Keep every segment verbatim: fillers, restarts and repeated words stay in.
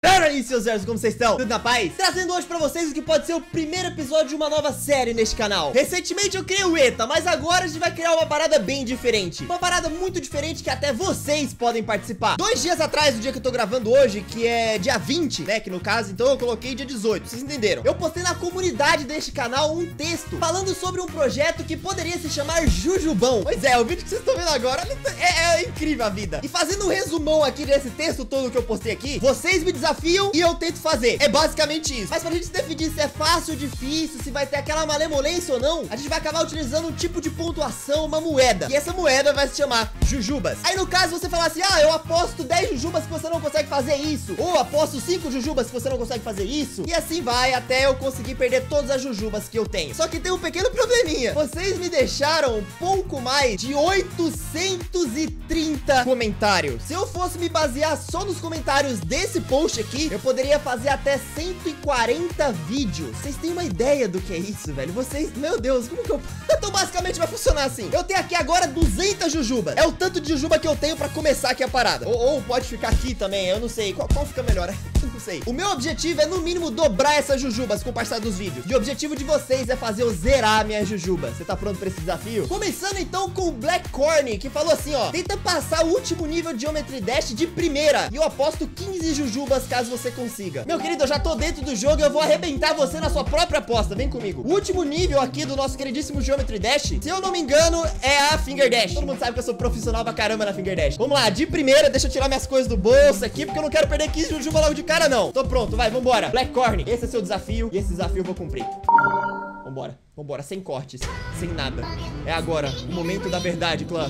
Pera aí, seus zerdos, como vocês estão? Tudo na paz? Trazendo hoje pra vocês o que pode ser o primeiro episódio de uma nova série neste canal. Recentemente eu criei o ETA, mas agora a gente vai criar uma parada bem diferente. Uma parada muito diferente que até vocês podem participar. Dois dias atrás, do dia que eu tô gravando hoje, que é dia vinte, né, que no caso, então eu coloquei dia dezoito, vocês entenderam. Eu postei na comunidade deste canal um texto falando sobre um projeto que poderia se chamar Jujubão. Pois é, o vídeo que vocês estão vendo agora é, é incrível a vida. E fazendo um resumão aqui desse texto todo que eu postei aqui, vocês me desafiam e eu tento fazer. É basicamente isso. Mas pra gente definir se é fácil ou difícil, se vai ter aquela malemolência ou não, a gente vai acabar utilizando um tipo de pontuação, uma moeda. E essa moeda vai se chamar Jujubas. Aí no caso você falar assim, ah, eu aposto dez Jujubas que você não consegue fazer isso, ou aposto cinco Jujubas que você não consegue fazer isso, e assim vai até eu conseguir perder todas as Jujubas que eu tenho. Só que tem um pequeno probleminha. Vocês me deixaram um pouco mais de oitocentos e trinta comentários. Se eu fosse me basear só nos comentários desse post aqui, eu poderia fazer até cento e quarenta vídeos. Vocês têm uma ideia do que é isso, velho? Vocês, meu Deus, como que eu... Então basicamente vai funcionar assim. Eu tenho aqui agora duzentas jujubas. É o tanto de jujuba que eu tenho pra começar aqui a parada. Ou, ou pode ficar aqui também, eu não sei. Qual, qual fica melhor? Eu não sei. O meu objetivo é no mínimo dobrar essas jujubas com o passar dos vídeos. E o objetivo de vocês é fazer eu zerar minhas jujubas. Você tá pronto pra esse desafio? Começando então com o Black Corny, que falou assim, ó: tenta passar o último nível de Geometry Dash de primeira. E eu aposto quinze jujubas caso você consiga. Meu querido, eu já tô dentro do jogo e eu vou arrebentar você na sua própria aposta. Vem comigo. O último nível aqui do nosso queridíssimo Geometry Dash, se eu não me engano, é a Finger Dash. Todo mundo sabe que eu sou profissional pra caramba na Finger Dash. Vamos lá, de primeira, deixa eu tirar minhas coisas do bolso aqui, porque eu não quero perder quinze jujuba logo de cara, não. Tô pronto, vai, vambora. Black Corny, esse é seu desafio e esse desafio eu vou cumprir. Vambora, vambora, sem cortes, sem nada. É agora, o momento da verdade, clã.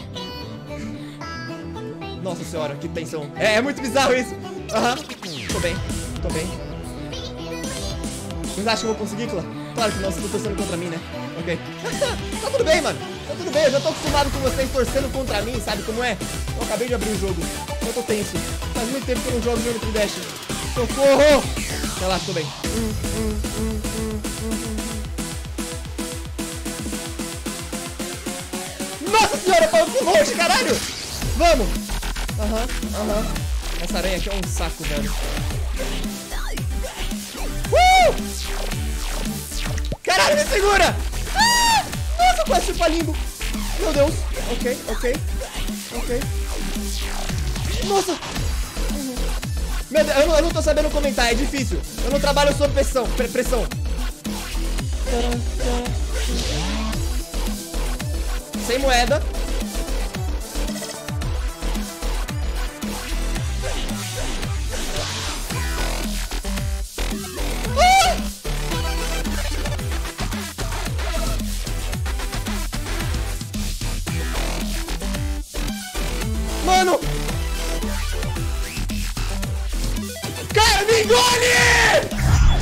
Nossa senhora, que tensão. É, é muito bizarro isso. Aham, uhum. Tô bem, tô bem. Vocês acham que eu vou conseguir, clã? Claro que não, vocês estão torcendo contra mim, né? Ok. Tá tudo bem, mano. Tá tudo bem, eu já tô acostumado com vocês torcendo contra mim, sabe como é? Eu acabei de abrir o jogo. Eu tô tenso. Faz muito tempo que eu não jogo Geometry Dash. Socorro! Relaxa, tô bem. Hum, hum, hum, hum, hum. Nossa senhora, Paulo, que longe, caralho! Vamos! Aham, uhum, aham. Uhum. Essa aranha aqui é um saco, velho. Uh! Caralho, me segura! Ah! Nossa, quase chupa limbo. Meu Deus. Ok, ok. Ok. Nossa! Meu Deus, eu não, eu não tô sabendo comentar, é difícil. Eu não trabalho sob pressão. Pre pressão. Sem moeda. Mano! Cara, me engole!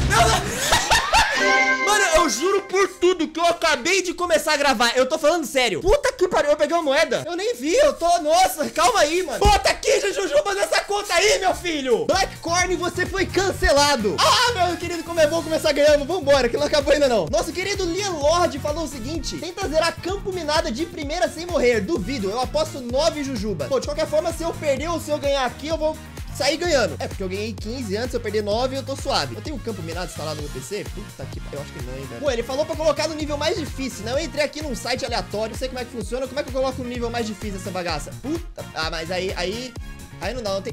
Mano, eu juro por tudo que eu acabei de começar a gravar. Eu tô falando sério. Puta que pariu, eu peguei uma moeda. Eu nem vi, eu tô... Nossa, calma aí, mano. Bota quinze jujubas nessa conta aí, meu filho. Black Corny, você foi cancelado. Ah, meu querido, como é bom começar ganhando. Vambora, que não acabou ainda não. Nosso querido Lian Lord falou o seguinte: tenta zerar campo minada de primeira sem morrer. Duvido, eu aposto nove jujubas. Pô, de qualquer forma, se eu perder ou se eu ganhar aqui, eu vou... sair ganhando. É, porque eu ganhei quinze antes, eu perdi nove e eu tô suave. Eu tenho um campo minado instalado no meu P C? Puta que... eu acho que não, hein, velho. Pô, ele falou pra colocar no nível mais difícil, né? Eu entrei aqui num site aleatório, não sei como é que funciona. Como é que eu coloco no nível mais difícil essa bagaça? Puta... Ah, mas aí... Aí... Aí não dá, não tem...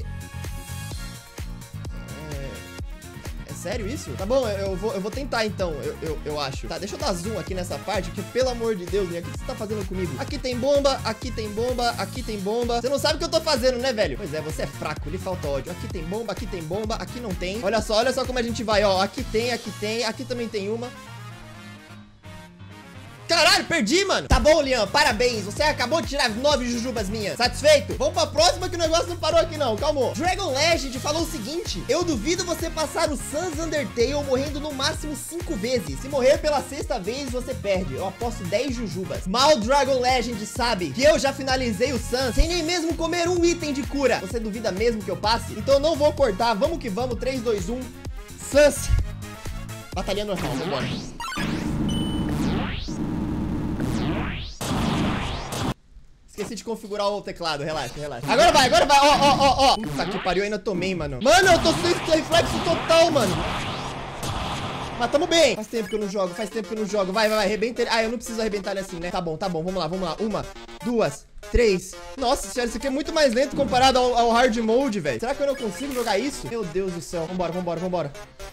É... É sério isso? Tá bom, eu, eu, vou, eu vou tentar então, eu, eu, eu acho. Tá, deixa eu dar zoom aqui nessa parte, porque pelo amor de Deus, minha, o que você tá fazendo comigo? Aqui tem bomba, aqui tem bomba, aqui tem bomba. Você não sabe o que eu tô fazendo, né, velho? Pois é, você é fraco, lhe falta ódio. Aqui tem bomba, aqui tem bomba, aqui não tem. Olha só, olha só como a gente vai, ó. Aqui tem, aqui tem, aqui também tem uma. Caralho, perdi, mano. Tá bom, Lian, parabéns. Você acabou de tirar nove jujubas minhas. Satisfeito? Vamos pra próxima que o negócio não parou aqui não, calma. Dragon Legend falou o seguinte: eu duvido você passar o Sans Undertale morrendo no máximo cinco vezes. Se morrer pela sexta vez, você perde. Eu aposto dez jujubas. Mal Dragon Legend sabe que eu já finalizei o Sans sem nem mesmo comer um item de cura. Você duvida mesmo que eu passe? Então eu não vou cortar. Vamos que vamos. três, dois, um. Sans. Batalha normal, vambora. Esqueci de configurar o teclado, relaxa, relaxa. Agora vai, agora vai, ó, ó, ó, ó. Puta que pariu, eu ainda tomei, mano. Mano, eu tô sem reflexo total, mano. Mas tamo bem. Faz tempo que eu não jogo, faz tempo que eu não jogo. Vai, vai, vai, arrebenta ele. Ah, eu não preciso arrebentar ele assim, né? Tá bom, tá bom, vamos lá, vamos lá. Uma, duas, três. Nossa senhora, isso aqui é muito mais lento comparado ao, ao hard mode, velho. Será que eu não consigo jogar isso? Meu Deus do céu. Vambora, vambora, vambora.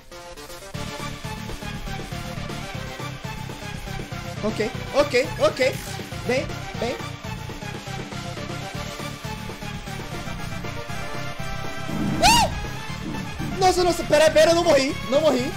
Ok, ok, ok. Bem, bem. Uh! Nossa, nossa, pera, pera, eu não morri. Não morri.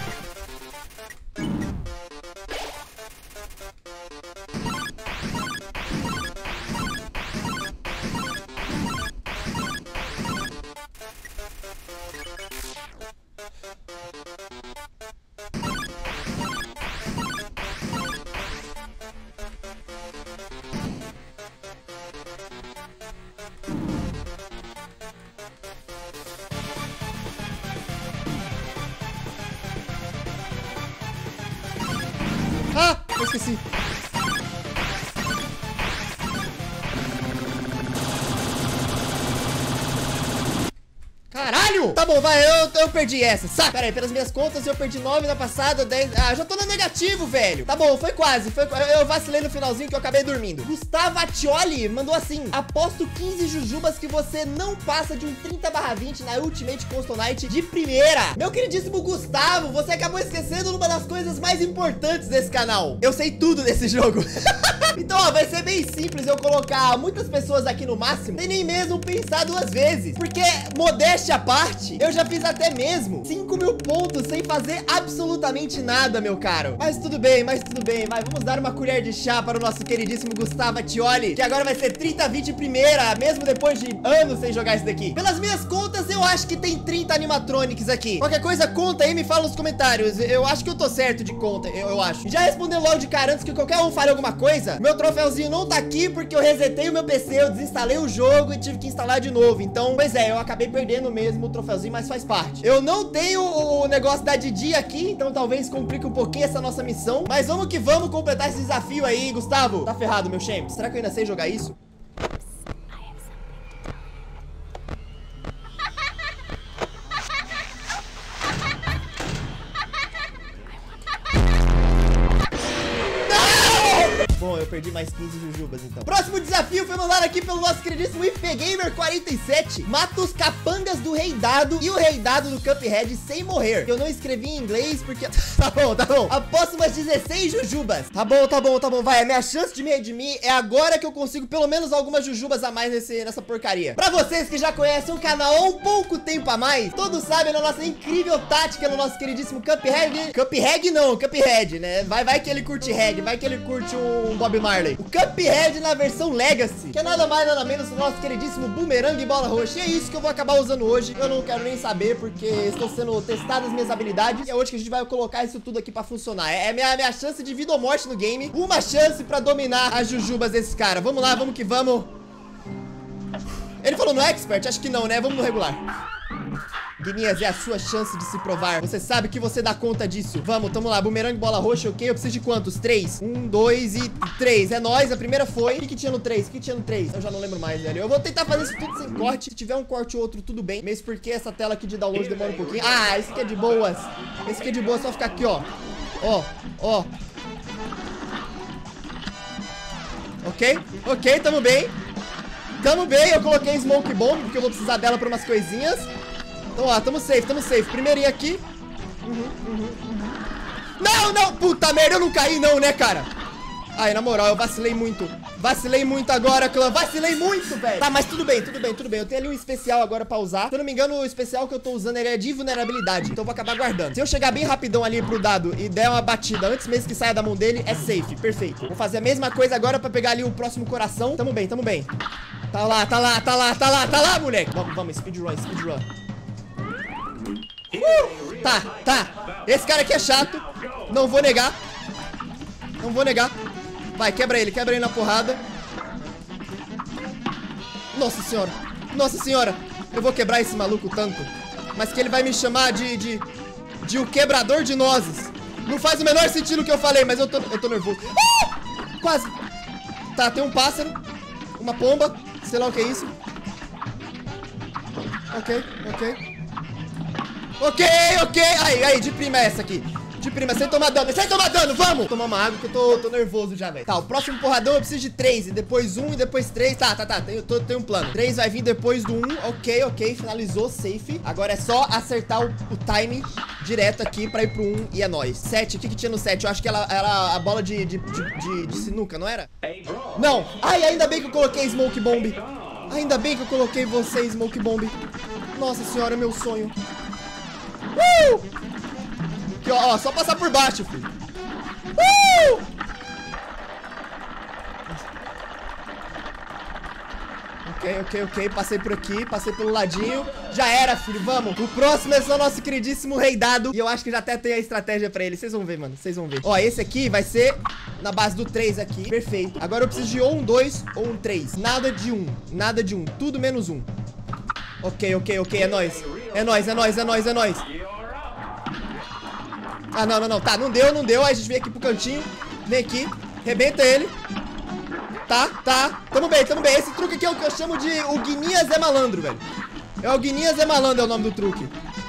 Ah, eu esqueci. Caralho! Tá bom, vai, eu, eu perdi essa, saca? Pera aí, pelas minhas contas eu perdi nove na passada, dez... Ah, já tô no negativo, velho. Tá bom, foi quase, foi... Eu vacilei no finalzinho que eu acabei dormindo. Gustavo Atioli mandou assim: aposto quinze jujubas que você não passa de um trinta barra vinte na Ultimate Console Night de primeira. Meu queridíssimo Gustavo, você acabou esquecendo uma das coisas mais importantes desse canal. Eu sei tudo desse jogo. Então, ó, vai ser bem simples eu colocar muitas pessoas aqui no máximo, sem nem mesmo pensar duas vezes. Porque, modéstia à parte, eu já fiz até mesmo cinco mil pontos sem fazer absolutamente nada, meu caro. Mas tudo bem, mas tudo bem. Vai, vamos dar uma colher de chá para o nosso queridíssimo Gustavo Atioli, que agora vai ser trinta vinte primeira, mesmo depois de anos sem jogar isso daqui. Pelas minhas contas, eu acho que tem trinta animatronics aqui. Qualquer coisa, conta aí e me fala nos comentários. Eu acho que eu tô certo de conta, eu, eu acho. Já respondeu logo de cara antes que qualquer um fale alguma coisa. Meu troféuzinho não tá aqui porque eu resetei o meu P C, eu desinstalei o jogo e tive que instalar de novo. Então, pois é, eu acabei perdendo mesmo o troféuzinho, mas faz parte. Eu não tenho o negócio da Didi aqui, então talvez complique um pouquinho essa nossa missão. Mas vamos que vamos completar esse desafio aí, Gustavo. Tá ferrado, meu champ. Será que eu ainda sei jogar isso? Bom, eu perdi mais quinze jujubas, então. Próximo desafio foi mandado aqui pelo nosso queridíssimo I P Gamer quarenta e sete. Mata os capangas do Rei Dado e o Rei Dado do Cuphead sem morrer. Eu não escrevi em inglês porque... Tá bom, tá bom. Aposto umas dezesseis jujubas. Tá bom, tá bom, tá bom. Vai, a minha chance de me redimir é agora que eu consigo pelo menos algumas jujubas a mais nesse, nessa porcaria. Pra vocês que já conhecem o canal há um pouco tempo a mais, todos sabem da nossa incrível tática no nosso queridíssimo Cuphead. Cuphead não, Cuphead, né? Vai, vai que ele curte Head, vai que ele curte um Bob Marley. O Cuphead na versão Legacy, que é nada mais nada menos do nosso queridíssimo Boomerang e Bola Roxa. E é isso que eu vou acabar usando hoje. Eu não quero nem saber porque estou sendo testado as minhas habilidades e é hoje que a gente vai colocar isso tudo aqui pra funcionar. É minha, minha chance de vida ou morte no game. Uma chance pra dominar as jujubas desse cara. Vamos lá, vamos que vamos. Ele falou no Expert? Acho que não, né? Vamos no regular. Guinhas, é a sua chance de se provar. Você sabe que você dá conta disso. Vamos, tamo lá. Boomerang, bola roxa, ok? Eu preciso de quantos? Três. Um, dois e três. É nóis. A primeira foi. O que, que tinha no três? O que, que tinha no três? Eu já não lembro mais, velho. Eu vou tentar fazer isso tudo sem corte. Se tiver um corte ou outro, tudo bem. Mesmo porque essa tela aqui de download demora um pouquinho. Ah, esse aqui é de boas. Esse aqui é de boa. Só ficar aqui, ó. Ó, ó. Ok, ok, tamo bem. Tamo bem. Eu coloquei Smoke Bomb porque eu vou precisar dela pra umas coisinhas. Então, ó, tamo safe, tamo safe. Primeirinho aqui. Uhum, uhum, uhum. Não, não, puta merda, eu não caí não, né, cara? Ai, na moral, eu vacilei muito. Vacilei muito agora, clã. Vacilei muito, velho. Tá, mas tudo bem, tudo bem, tudo bem. Eu tenho ali um especial agora pra usar. Se eu não me engano, o especial que eu tô usando, ele é de vulnerabilidade. Então eu vou acabar guardando. Se eu chegar bem rapidão ali pro dado e der uma batida antes mesmo que saia da mão dele, é safe. Perfeito. Vou fazer a mesma coisa agora pra pegar ali o próximo coração. Tamo bem, tamo bem. Tá lá, tá lá, tá lá, tá lá, tá lá, moleque. Vamos, vamos, speedrun, speedrun. Uh, tá, tá. Esse cara aqui é chato. Não vou negar. Não vou negar. Vai, quebra ele, quebra ele na porrada. Nossa senhora. Nossa senhora. Eu vou quebrar esse maluco tanto. Mas que ele vai me chamar de... De, de o quebrador de nozes. Não faz o menor sentido o que eu falei, mas eu tô, eu tô nervoso. Uh, quase. Tá, tem um pássaro. Uma pomba. Sei lá o que é isso. Ok, ok. Ok, ok. Aí, aí, de prima é essa aqui. De prima, sem tomar dano, sem tomar dano, vamos! Vou tomar uma água que eu tô, tô nervoso já, velho. Tá, o próximo porradão eu preciso de três. E depois um, e depois três. Tá, tá, tá, tenho, tô, tenho um plano. Três vai vir depois do um. Ok, ok, finalizou, safe. Agora é só acertar o, o timing direto aqui pra ir pro um e é nóis. Sete, o que que tinha no sete? Eu acho que ela era a bola de, de, de, de, de sinuca, não era? Não! Ai, ainda bem que eu coloquei Smoke Bomb. Ainda bem que eu coloquei você, Smoke Bomb. Nossa senhora, meu sonho. Uh! Aqui, ó, ó, só passar por baixo, filho. Uh! Ok, ok, ok. Passei por aqui, passei pelo ladinho. Já era, filho, vamos. O próximo é só o nosso queridíssimo Rei Dado. E eu acho que já até tem a estratégia pra ele. Vocês vão ver, mano, vocês vão ver. Ó, esse aqui vai ser na base do três aqui. Perfeito. Agora eu preciso de ou um dois ou um três. Nada de um, nada de um. Tudo menos um. Ok, ok, ok, é nóis. É nóis, é nóis, é nóis, é nóis. Ah, não, não, não, tá, não deu, não deu. Aí a gente vem aqui pro cantinho. Vem aqui, rebenta ele. Tá, tá, tamo bem, tamo bem. Esse truque aqui é o que eu chamo de o Guinias é malandro, velho. É o Guinias é malandro, é o nome do truque.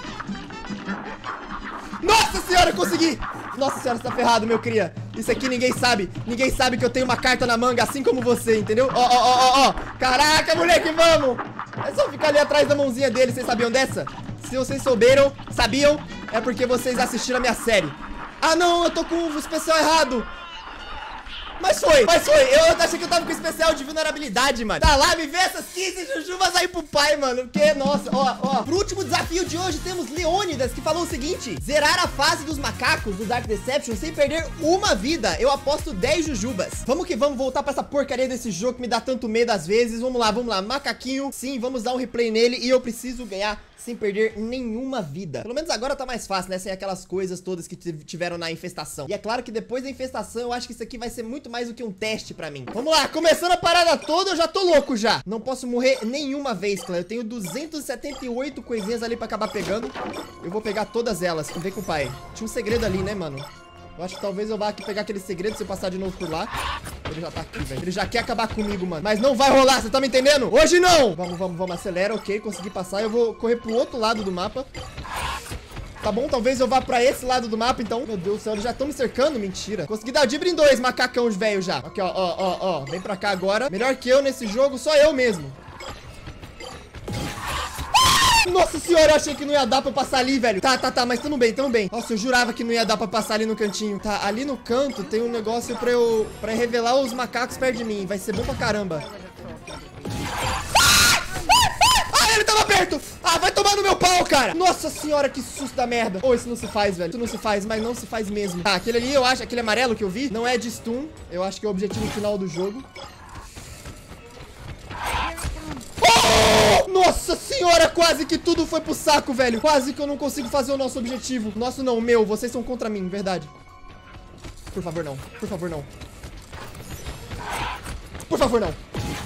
Nossa senhora, eu consegui. Nossa senhora, você tá ferrado, meu cria. Isso aqui ninguém sabe. Ninguém sabe que eu tenho uma carta na manga, assim como você, entendeu? Ó, ó, ó, ó, ó. Caraca, moleque, vamos. É só ficar ali atrás da mãozinha dele. Vocês sabiam dessa? Se vocês souberam, sabiam, é porque vocês assistiram a minha série. Ah, não, eu tô com o especial errado. Mas foi, mas foi. Eu achei que eu tava com especial de vulnerabilidade, mano. Tá lá, me vê essas quinze jujubas aí pro pai, mano. Porque, nossa, ó, ó. Pro último desafio de hoje, temos Leônidas, que falou o seguinte: zerar a fase dos macacos do Dark Deception sem perder uma vida. Eu aposto dez jujubas. Vamos que vamos voltar pra essa porcaria desse jogo que me dá tanto medo às vezes. Vamos lá, vamos lá. Macaquinho, sim, vamos dar um replay nele. E eu preciso ganhar sem perder nenhuma vida. Pelo menos agora tá mais fácil, né? Sem aquelas coisas todas que tiveram na infestação. E é claro que depois da infestação, eu acho que isso aqui vai ser muito mais do que um teste pra mim. Vamos lá, começando a parada toda, eu já tô louco já. Não posso morrer nenhuma vez, clã. Eu tenho duzentas e setenta e oito coisinhas ali pra acabar pegando. Eu vou pegar todas elas. Vem com o pai. Tinha um segredo ali, né, mano? Eu acho que talvez eu vá aqui pegar aquele segredo se eu passar de novo por lá. Ele já tá aqui, velho. Ele já quer acabar comigo, mano. Mas não vai rolar, você tá me entendendo? Hoje não! Vamos, vamos, vamos. Acelera, ok. Consegui passar. Eu vou correr pro outro lado do mapa. Tá bom, talvez eu vá pra esse lado do mapa, então. Meu Deus do céu, eles já estão me cercando. Mentira. Consegui dar o dibre em dois, macacão velho já. Aqui, ó, ó, ó, ó. Vem pra cá agora. Melhor que eu nesse jogo, só eu mesmo. Nossa senhora, eu achei que não ia dar pra passar ali, velho. Tá, tá, tá, mas tamo bem, tamo bem. Nossa, eu jurava que não ia dar pra passar ali no cantinho. Tá, ali no canto tem um negócio pra eu... Pra revelar os macacos perto de mim. Vai ser bom pra caramba. Ah, ele tava perto. Ah, vai tomar no meu pau, cara. Nossa senhora, que susto da merda. Oh, isso não se faz, velho. Isso não se faz, mas não se faz mesmo. Tá, aquele ali, eu acho, aquele amarelo que eu vi, não é de stun. Eu acho que é o objetivo final do jogo. Oh! Nossa senhora, quase que tudo foi pro saco, velho. Quase que eu não consigo fazer o nosso objetivo. Nosso não, meu, vocês são contra mim, verdade. Por favor, não, por favor, não. Por favor, não.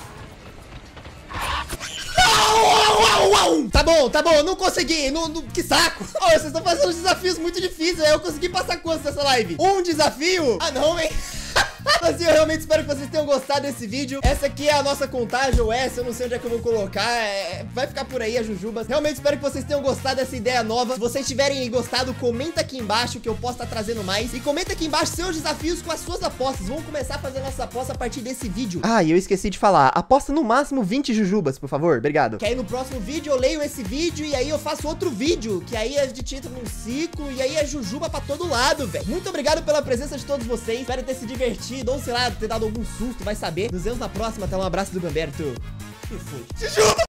Tá bom, tá bom, não consegui, não, não, que saco. Oh, vocês estão fazendo desafios muito difíceis. Eu consegui passar quantos nessa live? Um desafio? Ah não, hein. Mas eu realmente espero que vocês tenham gostado desse vídeo. Essa aqui é a nossa contagem, ou essa, eu não sei onde é que eu vou colocar. É, vai ficar por aí a Jujubas. Realmente espero que vocês tenham gostado dessa ideia nova. Se vocês tiverem gostado, comenta aqui embaixo que eu posso estar trazendo mais. E comenta aqui embaixo seus desafios com as suas apostas. Vamos começar a fazer nossa aposta a partir desse vídeo. Ah, e eu esqueci de falar. Aposta no máximo vinte Jujubas, por favor. Obrigado. Que aí no próximo vídeo eu leio esse vídeo e aí eu faço outro vídeo. Que aí a gente entra num ciclo e aí é Jujuba pra todo lado, velho. Muito obrigado pela presença de todos vocês. Espero ter se divertido ou sei lá, ter dado algum susto, vai saber. Nos vemos na próxima. Até um abraço do Gamberto. Que foi? Jujuba!